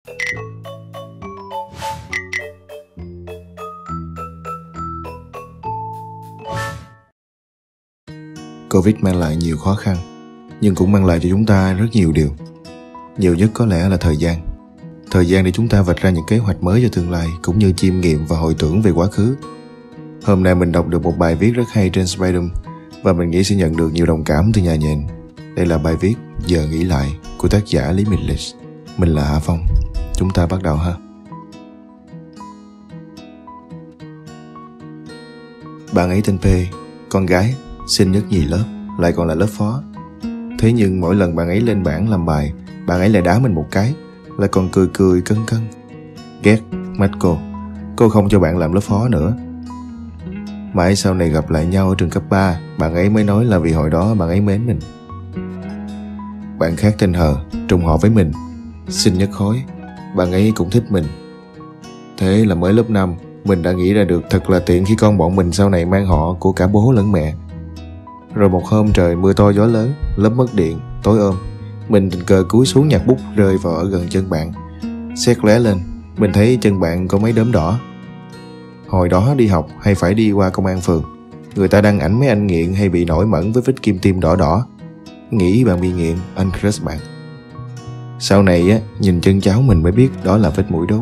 Covid mang lại nhiều khó khăn, nhưng cũng mang lại cho chúng ta rất nhiều điều. Nhiều nhất có lẽ là thời gian. Thời gian để chúng ta vạch ra những kế hoạch mới cho tương lai, cũng như chiêm nghiệm và hồi tưởng về quá khứ. Hôm nay mình đọc được một bài viết rất hay trên Spiderm, và mình nghĩ sẽ nhận được nhiều đồng cảm từ nhà nhện. Đây là bài viết Giờ nghĩ lại của tác giả Lý Minh Lịch. Mình là Hạ Phong. Chúng ta bắt đầu ha. Bạn ấy tên P, con gái, sinh nhất nhì lớp, lại còn là lớp phó. Thế nhưng mỗi lần bạn ấy lên bảng làm bài, bạn ấy lại đá mình một cái, lại còn cười cười cân cân. Ghét, mách cô không cho bạn làm lớp phó nữa. Mãi sau này gặp lại nhau ở trường cấp 3, bạn ấy mới nói là vì hồi đó bạn ấy mến mình. Bạn khác tên Hờ, trùng họ với mình, sinh nhất khối, bạn ấy cũng thích mình. Thế là mới lớp 5, mình đã nghĩ ra được thật là tiện khi con bọn mình sau này mang họ của cả bố lẫn mẹ. Rồi một hôm trời mưa to gió lớn, lớp mất điện, tối ôm, mình tình cờ cúi xuống nhặt bút rơi vào ở gần chân bạn. Sét lóe lên, mình thấy chân bạn có mấy đốm đỏ. Hồi đó đi học hay phải đi qua công an phường, người ta đăng ảnh mấy anh nghiện hay bị nổi mẩn với vết kim tiêm đỏ đỏ. Nghĩ bạn bị nghiện, anh crush bạn. Sau này á, nhìn chân cháu mình mới biết đó là vết mũi đốt.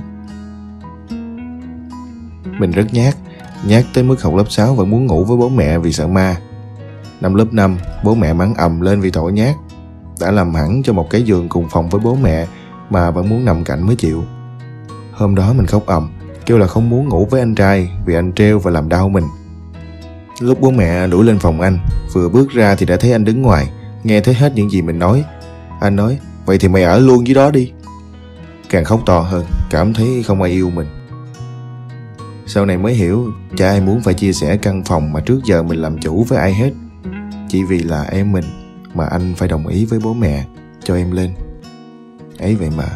Mình rất nhát tới mức học lớp 6 vẫn muốn ngủ với bố mẹ vì sợ ma. Năm lớp 5, bố mẹ mắng ầm lên vì tội nhát. Đã làm hẳn cho một cái giường cùng phòng với bố mẹ mà vẫn muốn nằm cạnh mới chịu. Hôm đó mình khóc ầm, kêu là không muốn ngủ với anh trai vì anh trêu và làm đau mình. Lúc bố mẹ đuổi lên phòng anh, vừa bước ra thì đã thấy anh đứng ngoài, nghe thấy hết những gì mình nói. Anh nói, vậy thì mày ở luôn dưới đó đi. Càng khóc to hơn, cảm thấy không ai yêu mình. Sau này mới hiểu, chả ai muốn phải chia sẻ căn phòng mà trước giờ mình làm chủ với ai hết. Chỉ vì là em mình mà anh phải đồng ý với bố mẹ cho em lên. Ấy vậy mà.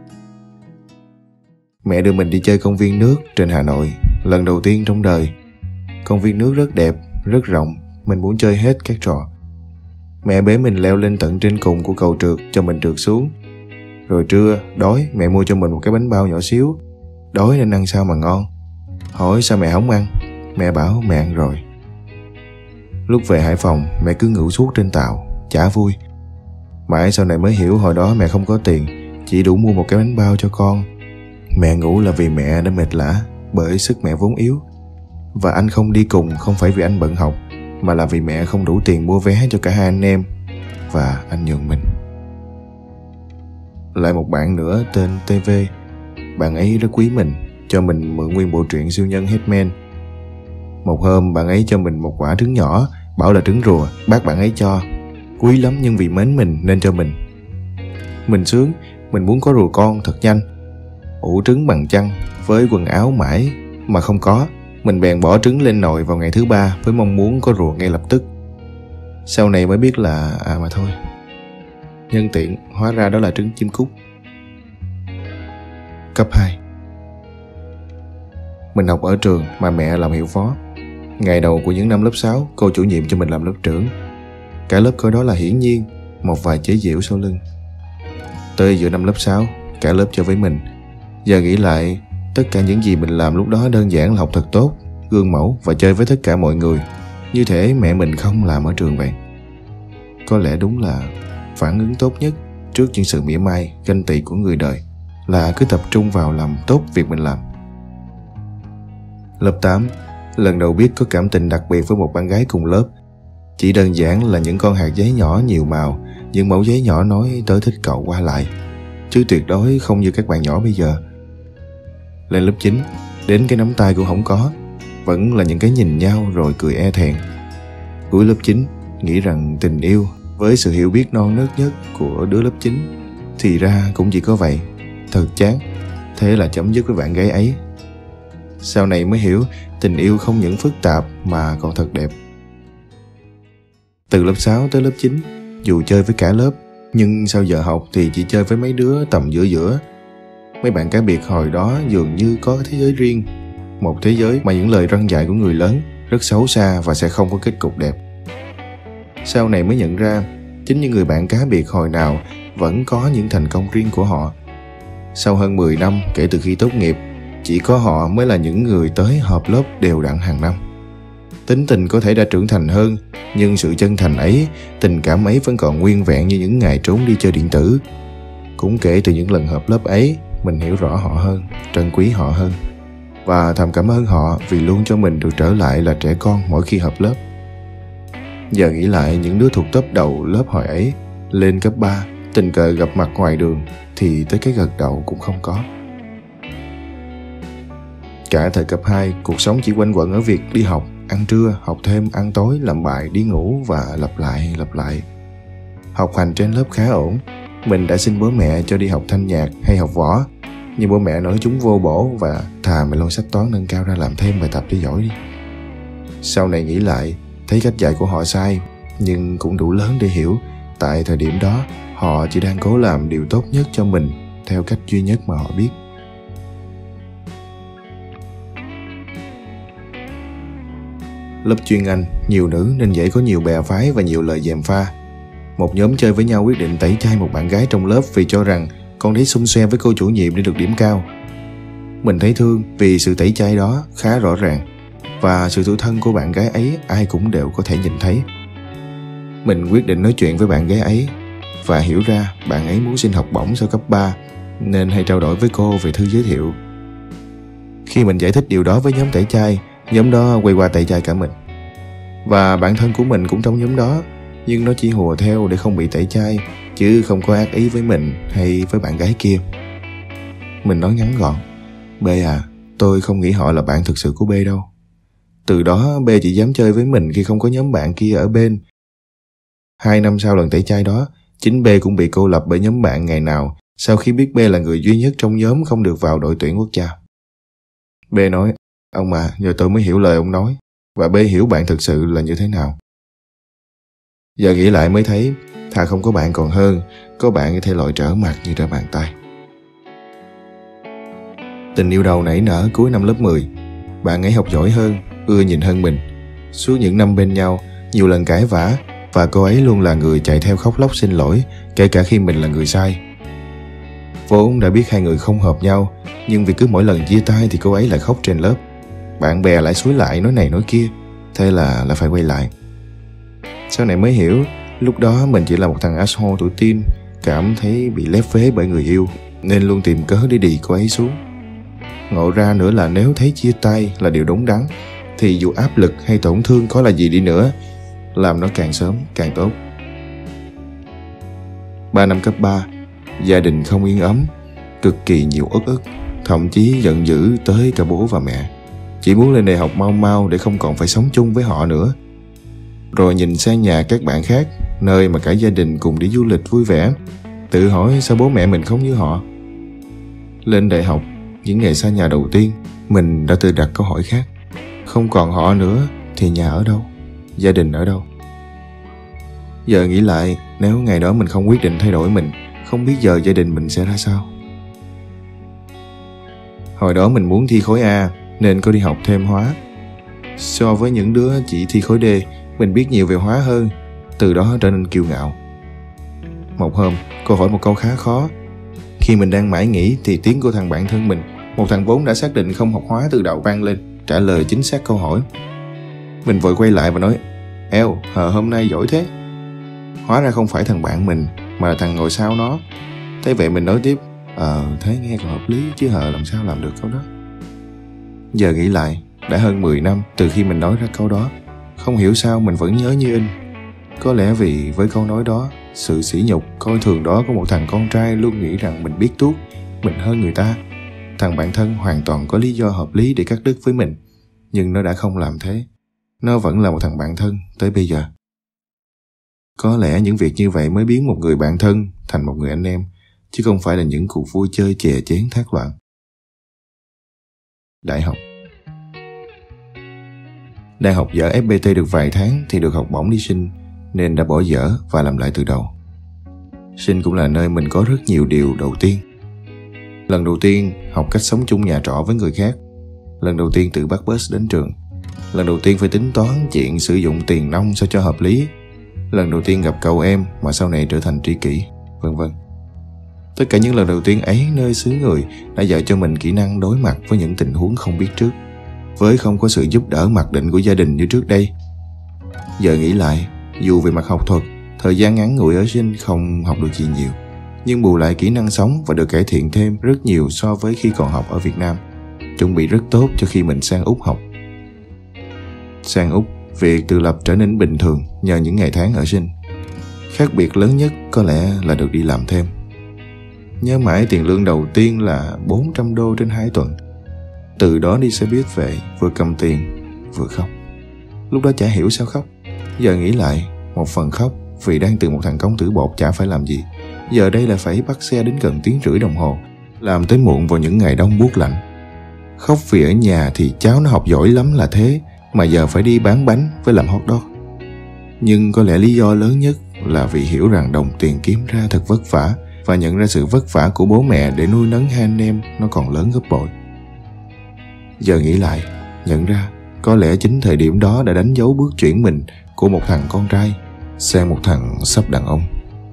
Mẹ đưa mình đi chơi công viên nước trên Hà Nội, lần đầu tiên trong đời. Công viên nước rất đẹp, rất rộng, mình muốn chơi hết các trò. Mẹ bế mình leo lên tận trên cùng của cầu trượt cho mình trượt xuống. Rồi trưa, đói, mẹ mua cho mình một cái bánh bao nhỏ xíu. Đói nên ăn sao mà ngon. Hỏi sao mẹ không ăn, mẹ bảo mẹ ăn rồi. Lúc về Hải Phòng, mẹ cứ ngủ suốt trên tàu, chả vui. Mãi sau này mới hiểu hồi đó mẹ không có tiền, chỉ đủ mua một cái bánh bao cho con. Mẹ ngủ là vì mẹ đã mệt lả, bởi sức mẹ vốn yếu. Và anh không đi cùng không phải vì anh bận học, mà là vì mẹ không đủ tiền mua vé cho cả hai anh em. Và anh nhường mình. Lại một bạn nữa tên TV. Bạn ấy rất quý mình, cho mình mượn nguyên bộ truyện siêu nhân Hitman. Một hôm bạn ấy cho mình một quả trứng nhỏ, bảo là trứng rùa, bác bạn ấy cho. Quý lắm nhưng vì mến mình nên cho mình. Mình sướng, mình muốn có rùa con thật nhanh. Ủ trứng bằng chăn, với quần áo mãi mà không có. Mình bèn bỏ trứng lên nồi vào ngày thứ 3 với mong muốn có rùa ngay lập tức. Sau này mới biết là mà thôi. Nhân tiện, hóa ra đó là trứng chim cút. Cấp 2. Mình học ở trường mà mẹ làm hiệu phó. Ngày đầu của những năm lớp 6, cô chủ nhiệm cho mình làm lớp trưởng. Cả lớp coi đó là hiển nhiên, một vài chế giễu sau lưng. Tới giữa năm lớp 6, cả lớp chơi với mình. Giờ nghĩ lại, tất cả những gì mình làm lúc đó đơn giản là học thật tốt, gương mẫu và chơi với tất cả mọi người, như thể mẹ mình không làm ở trường vậy. Có lẽ đúng là phản ứng tốt nhất trước những sự mỉa mai, ganh tị của người đời là cứ tập trung vào làm tốt việc mình làm. Lớp 8, lần đầu biết có cảm tình đặc biệt với một bạn gái cùng lớp. Chỉ đơn giản là những con hạt giấy nhỏ nhiều màu, những mẩu giấy nhỏ nói tớ thích cậu qua lại, chứ tuyệt đối không như các bạn nhỏ bây giờ. Lên lớp 9, đến cái nắm tay cũng không có, vẫn là những cái nhìn nhau rồi cười e thẹn. Cuối lớp 9, nghĩ rằng tình yêu với sự hiểu biết non nớt nhất của đứa lớp 9 thì ra cũng chỉ có vậy, thật chán. Thế là chấm dứt với bạn gái ấy. Sau này mới hiểu tình yêu không những phức tạp mà còn thật đẹp. Từ lớp 6 tới lớp 9, dù chơi với cả lớp, nhưng sau giờ học thì chỉ chơi với mấy đứa tầm giữa. Mấy bạn cá biệt hồi đó dường như có thế giới riêng, một thế giới mà những lời răn dạy của người lớn rất xấu xa và sẽ không có kết cục đẹp. Sau này mới nhận ra, chính những người bạn cá biệt hồi nào vẫn có những thành công riêng của họ. Sau hơn 10 năm kể từ khi tốt nghiệp, chỉ có họ mới là những người tới họp lớp đều đặn hàng năm. Tính tình có thể đã trưởng thành hơn, nhưng sự chân thành ấy, tình cảm ấy vẫn còn nguyên vẹn như những ngày trốn đi chơi điện tử. Cũng kể từ những lần họp lớp ấy, mình hiểu rõ họ hơn, trân quý họ hơn. Và thầm cảm ơn họ vì luôn cho mình được trở lại là trẻ con mỗi khi họp lớp. Giờ nghĩ lại những đứa thuộc top đầu lớp hồi ấy, lên cấp 3, tình cờ gặp mặt ngoài đường thì tới cái gật đầu cũng không có. Cả thời cấp 2, cuộc sống chỉ quanh quẩn ở việc đi học, ăn trưa, học thêm, ăn tối, làm bài, đi ngủ và lặp lại. Học hành trên lớp khá ổn. Mình đã xin bố mẹ cho đi học thanh nhạc hay học võ, nhưng bố mẹ nói chúng vô bổ và thà mày lôi sách toán nâng cao ra làm thêm bài tập cho giỏi đi. Sau này nghĩ lại, thấy cách dạy của họ sai, nhưng cũng đủ lớn để hiểu tại thời điểm đó họ chỉ đang cố làm điều tốt nhất cho mình theo cách duy nhất mà họ biết. Lớp chuyên Anh, nhiều nữ nên dễ có nhiều bè phái và nhiều lời gièm pha. Một nhóm chơi với nhau quyết định tẩy chay một bạn gái trong lớp vì cho rằng con đấy xung xoe với cô chủ nhiệm để được điểm cao. Mình thấy thương vì sự tẩy chay đó khá rõ ràng, và sự tủi thân của bạn gái ấy ai cũng đều có thể nhìn thấy. Mình quyết định nói chuyện với bạn gái ấy và hiểu ra bạn ấy muốn xin học bổng sau cấp 3 nên hay trao đổi với cô về thư giới thiệu. Khi mình giải thích điều đó với nhóm tẩy chay, nhóm đó quay qua tẩy chay cả mình. Và bạn thân của mình cũng trong nhóm đó, nhưng nó chỉ hùa theo để không bị tẩy chay, chứ không có ác ý với mình hay với bạn gái kia. Mình nói ngắn gọn: B à, tôi không nghĩ họ là bạn thực sự của B đâu. Từ đó B chỉ dám chơi với mình khi không có nhóm bạn kia ở bên. 2 năm sau lần tẩy chay đó, chính B cũng bị cô lập bởi nhóm bạn ngày nào sau khi biết B là người duy nhất trong nhóm không được vào đội tuyển quốc gia. B nói: ông à, giờ tôi mới hiểu lời ông nói, và B hiểu bạn thực sự là như thế nào. Giờ nghĩ lại mới thấy, thà không có bạn còn hơn, có bạn có thể loại trở mặt như trở bàn tay. Tình yêu đầu nảy nở cuối năm lớp 10. Bạn ấy học giỏi hơn, ưa nhìn hơn mình. Suốt những năm bên nhau, nhiều lần cãi vã, và cô ấy luôn là người chạy theo khóc lóc xin lỗi, kể cả khi mình là người sai. Vốn đã biết hai người không hợp nhau, nhưng vì cứ mỗi lần chia tay thì cô ấy lại khóc trên lớp. Bạn bè lại xúi lại nói này nói kia, thế là phải quay lại. Sau này mới hiểu, lúc đó mình chỉ là một thằng asshole tuổi teen, cảm thấy bị lép vế bởi người yêu, nên luôn tìm cớ để đì cô ấy xuống. Ngộ ra nữa là nếu thấy chia tay là điều đúng đắn, thì dù áp lực hay tổn thương có là gì đi nữa, làm nó càng sớm càng tốt. 3 năm cấp 3, gia đình không yên ấm, cực kỳ nhiều uất ức, thậm chí giận dữ tới cả bố và mẹ. Chỉ muốn lên đại học mau mau để không còn phải sống chung với họ nữa. Rồi nhìn sang nhà các bạn khác, nơi mà cả gia đình cùng đi du lịch vui vẻ, tự hỏi sao bố mẹ mình không như họ. Lên đại học, những ngày xa nhà đầu tiên, mình đã tự đặt câu hỏi khác. Không còn họ nữa thì nhà ở đâu? Gia đình ở đâu? Giờ nghĩ lại, nếu ngày đó mình không quyết định thay đổi mình, không biết giờ gia đình mình sẽ ra sao. Hồi đó mình muốn thi khối A nên có đi học thêm hóa. So với những đứa chỉ thi khối D, mình biết nhiều về hóa hơn, từ đó trở nên kiêu ngạo. Một hôm, cô hỏi một câu khá khó. Khi mình đang mãi nghĩ thì tiếng của thằng bạn thân mình, một thằng vốn đã xác định không học hóa từ đầu, vang lên, trả lời chính xác câu hỏi. Mình vội quay lại và nói: eo, hờ hôm nay giỏi thế. Hóa ra không phải thằng bạn mình, mà là thằng ngồi sau nó. Thế vậy mình nói tiếp: thế nghe còn hợp lý chứ hờ làm sao làm được câu đó. Giờ nghĩ lại, đã hơn 10 năm từ khi mình nói ra câu đó, không hiểu sao mình vẫn nhớ như in. Có lẽ vì với câu nói đó, sự sỉ nhục, coi thường đó của một thằng con trai luôn nghĩ rằng mình biết tuốt, mình hơn người ta. Thằng bạn thân hoàn toàn có lý do hợp lý để cắt đứt với mình, nhưng nó đã không làm thế. Nó vẫn là một thằng bạn thân tới bây giờ. Có lẽ những việc như vậy mới biến một người bạn thân thành một người anh em, chứ không phải là những cuộc vui chơi chè chén thác loạn. Đại học. Đang học dở FPT được vài tháng thì được học bổng đi sinh, nên đã bỏ dở và làm lại từ đầu. Sinh cũng là nơi mình có rất nhiều điều đầu tiên. Lần đầu tiên học cách sống chung nhà trọ với người khác. Lần đầu tiên tự bắt bus đến trường. Lần đầu tiên phải tính toán chuyện sử dụng tiền nong sao cho hợp lý. Lần đầu tiên gặp cậu em mà sau này trở thành tri kỷ, vân vân. Tất cả những lần đầu tiên ấy nơi xứ người đã dạy cho mình kỹ năng đối mặt với những tình huống không biết trước, với không có sự giúp đỡ mặc định của gia đình như trước đây. Giờ nghĩ lại, dù về mặt học thuật, thời gian ngắn ngủi ở Sinh không học được gì nhiều, nhưng bù lại kỹ năng sống và được cải thiện thêm rất nhiều so với khi còn học ở Việt Nam. Chuẩn bị rất tốt cho khi mình sang Úc học. Sang Úc, việc tự lập trở nên bình thường nhờ những ngày tháng ở Sinh. Khác biệt lớn nhất có lẽ là được đi làm thêm. Nhớ mãi tiền lương đầu tiên là 400 đô trên 2 tuần. Từ đó đi xe buýt về, vừa cầm tiền, vừa khóc. Lúc đó chả hiểu sao khóc. Giờ nghĩ lại, một phần khóc vì đang từ một thằng công tử bột chả phải làm gì. Giờ đây là phải bắt xe đến gần tiếng rưỡi đồng hồ, làm tới muộn vào những ngày đông buốt lạnh. Khóc vì ở nhà thì cháu nó học giỏi lắm là thế, mà giờ phải đi bán bánh với làm hot dog. Nhưng có lẽ lý do lớn nhất là vì hiểu rằng đồng tiền kiếm ra thật vất vả, và nhận ra sự vất vả của bố mẹ để nuôi nấng hai anh em nó còn lớn gấp bội. Giờ nghĩ lại, nhận ra có lẽ chính thời điểm đó đã đánh dấu bước chuyển mình của một thằng con trai sang một thằng sắp đàn ông.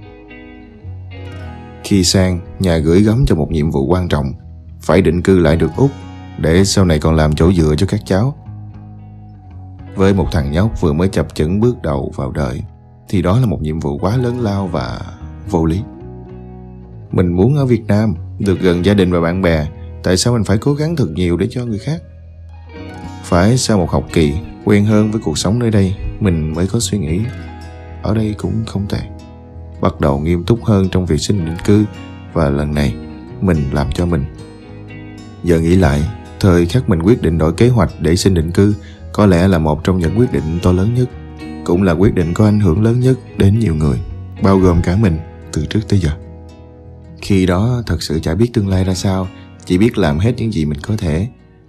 Khi sang, nhà gửi gắm cho một nhiệm vụ quan trọng, phải định cư lại được Úc để sau này còn làm chỗ dựa cho các cháu. Với một thằng nhóc vừa mới chập chững bước đầu vào đời thì đó là một nhiệm vụ quá lớn lao và vô lý. Mình muốn ở Việt Nam được gần gia đình và bạn bè, tại sao mình phải cố gắng thật nhiều để cho người khác? Phải sau một học kỳ quen hơn với cuộc sống nơi đây, mình mới có suy nghĩ ở đây cũng không tệ. Bắt đầu nghiêm túc hơn trong việc xin định cư, và lần này mình làm cho mình. Giờ nghĩ lại, thời khắc mình quyết định đổi kế hoạch để xin định cư có lẽ là một trong những quyết định to lớn nhất, cũng là quyết định có ảnh hưởng lớn nhất đến nhiều người, bao gồm cả mình từ trước tới giờ. Khi đó thật sự chả biết tương lai ra sao, chỉ biết làm hết những gì mình có thể.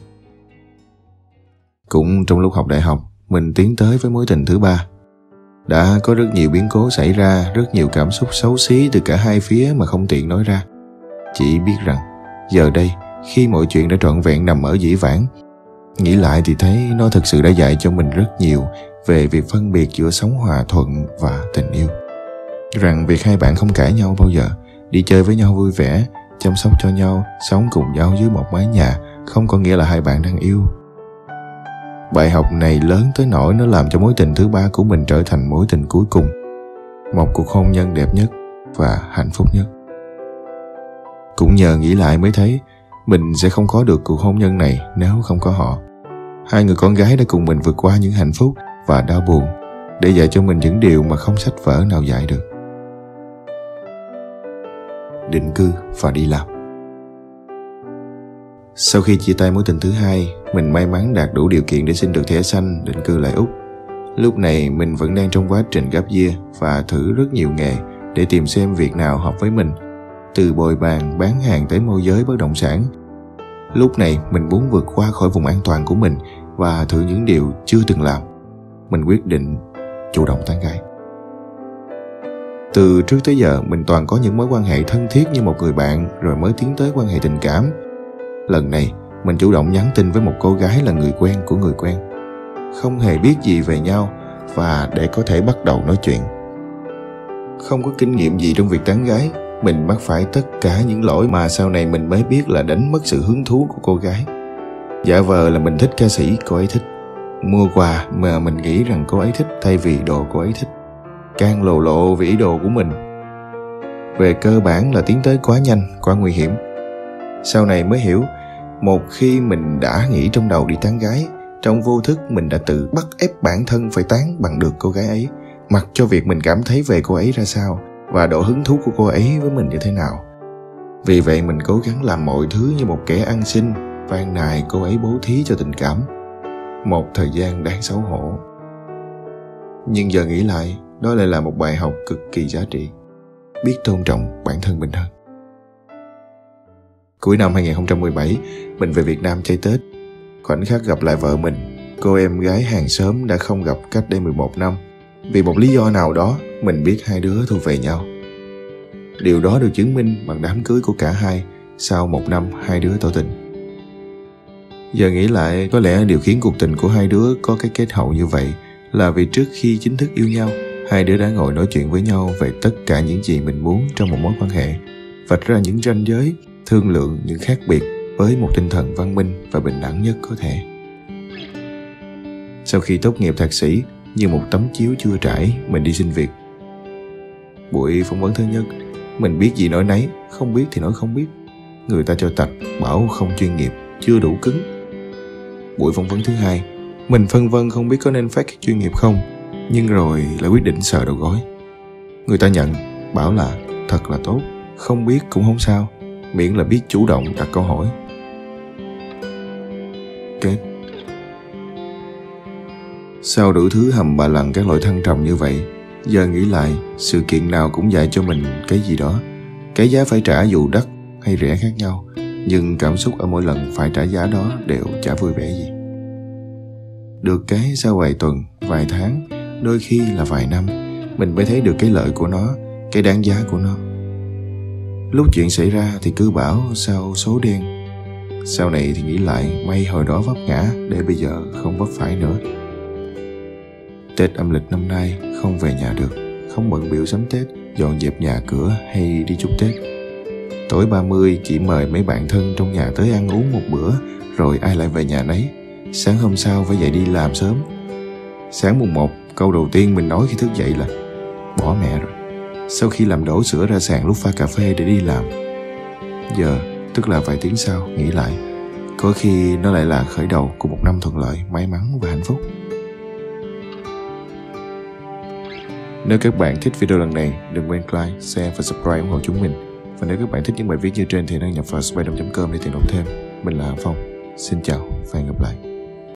Cũng trong lúc học đại học, mình tiến tới với mối tình thứ ba. Đã có rất nhiều biến cố xảy ra, rất nhiều cảm xúc xấu xí từ cả hai phía mà không tiện nói ra. Chỉ biết rằng, giờ đây, khi mọi chuyện đã trọn vẹn nằm ở dĩ vãng, nghĩ lại thì thấy nó thực sự đã dạy cho mình rất nhiều về việc phân biệt giữa sống hòa thuận và tình yêu. Rằng việc hai bạn không cãi nhau bao giờ, đi chơi với nhau vui vẻ, chăm sóc cho nhau, sống cùng nhau dưới một mái nhà không có nghĩa là hai bạn đang yêu. Bài học này lớn tới nỗi nó làm cho mối tình thứ ba của mình trở thành mối tình cuối cùng, một cuộc hôn nhân đẹp nhất và hạnh phúc nhất. Cũng nhờ nghĩ lại mới thấy mình sẽ không có được cuộc hôn nhân này nếu không có họ. Hai người con gái đã cùng mình vượt qua những hạnh phúc và đau buồn để dạy cho mình những điều mà không sách vở nào dạy được. Định cư và đi làm. Sau khi chia tay mối tình thứ hai, mình may mắn đạt đủ điều kiện để xin được thẻ xanh định cư lại Úc. Lúc này mình vẫn đang trong quá trình gap year và thử rất nhiều nghề để tìm xem việc nào hợp với mình, từ bồi bàn, bán hàng tới môi giới bất động sản. Lúc này mình muốn vượt qua khỏi vùng an toàn của mình và thử những điều chưa từng làm. Mình quyết định chủ động tán gái. Từ trước tới giờ mình toàn có những mối quan hệ thân thiết như một người bạn, rồi mới tiến tới quan hệ tình cảm. Lần này mình chủ động nhắn tin với một cô gái là người quen của người quen, không hề biết gì về nhau, và để có thể bắt đầu nói chuyện. Không có kinh nghiệm gì trong việc tán gái, mình mắc phải tất cả những lỗi mà sau này mình mới biết là đánh mất sự hứng thú của cô gái. Giả vờ là mình thích ca sĩ cô ấy thích, mua quà mà mình nghĩ rằng cô ấy thích thay vì đồ cô ấy thích, càng lồ lộ về ý đồ của mình. Về cơ bản là tiến tới quá nhanh, quá nguy hiểm. Sau này mới hiểu, một khi mình đã nghĩ trong đầu đi tán gái, trong vô thức mình đã tự bắt ép bản thân phải tán bằng được cô gái ấy, mặc cho việc mình cảm thấy về cô ấy ra sao và độ hứng thú của cô ấy với mình như thế nào. Vì vậy mình cố gắng làm mọi thứ như một kẻ ăn xin, van nài cô ấy bố thí cho tình cảm. Một thời gian đáng xấu hổ. Nhưng giờ nghĩ lại, đó lại là một bài học cực kỳ giá trị. Biết tôn trọng bản thân mình hơn. Cuối năm 2017, mình về Việt Nam chơi Tết. Khoảnh khắc gặp lại vợ mình, cô em gái hàng xóm đã không gặp cách đây 11 năm. Vì một lý do nào đó, mình biết hai đứa thuộc về nhau. Điều đó được chứng minh bằng đám cưới của cả hai sau 1 năm hai đứa tỏ tình. Giờ nghĩ lại, có lẽ điều khiến cuộc tình của hai đứa có cái kết hậu như vậy là vì trước khi chính thức yêu nhau, hai đứa đã ngồi nói chuyện với nhau về tất cả những gì mình muốn trong một mối quan hệ, vạch ra những ranh giới, thương lượng những khác biệt với một tinh thần văn minh và bình đẳng nhất có thể. Sau khi tốt nghiệp thạc sĩ, như một tấm chiếu chưa trải, mình đi xin việc. Buổi phỏng vấn thứ nhất, mình biết gì nói nấy, không biết thì nói không biết. Người ta cho tạch, bảo không chuyên nghiệp, chưa đủ cứng. Buổi phỏng vấn thứ hai, mình phân vân không biết có nên phát chuyên nghiệp không, nhưng rồi lại quyết định sờ đầu gối. Người ta nhận, bảo là thật là tốt, không biết cũng không sao, miễn là biết chủ động đặt câu hỏi. Kết. Sau đủ thứ hầm bà lần các loại thăng trầm như vậy, giờ nghĩ lại, sự kiện nào cũng dạy cho mình cái gì đó. Cái giá phải trả dù đắt hay rẻ khác nhau, nhưng cảm xúc ở mỗi lần phải trả giá đó đều chả vui vẻ gì. Được cái sau vài tuần, vài tháng, đôi khi là vài năm, mình mới thấy được cái lợi của nó, cái đáng giá của nó. Lúc chuyện xảy ra thì cứ bảo sao số đen. Sau này thì nghĩ lại, may hồi đó vấp ngã để bây giờ không vấp phải nữa. Tết âm lịch năm nay không về nhà được, không bận biểu sắm Tết, dọn dẹp nhà cửa hay đi chúc Tết. Tối 30 chỉ mời mấy bạn thân trong nhà tới ăn uống một bữa, rồi ai lại về nhà nấy. Sáng hôm sau phải dậy đi làm sớm. Sáng mùng 1, câu đầu tiên mình nói khi thức dậy là bỏ mẹ rồi. Sau khi làm đổ sữa ra sàn lúc pha cà phê để đi làm. Giờ, tức là vài tiếng sau, nghĩ lại, có khi nó lại là khởi đầu của một năm thuận lợi, may mắn và hạnh phúc. Nếu các bạn thích video lần này, đừng quên like, share và subscribe ủng hộ chúng mình. Và nếu các bạn thích những bài viết như trên thì đăng nhập vào spiderman.com để tìm đọc thêm. Mình là Phong. Xin chào và hẹn gặp lại.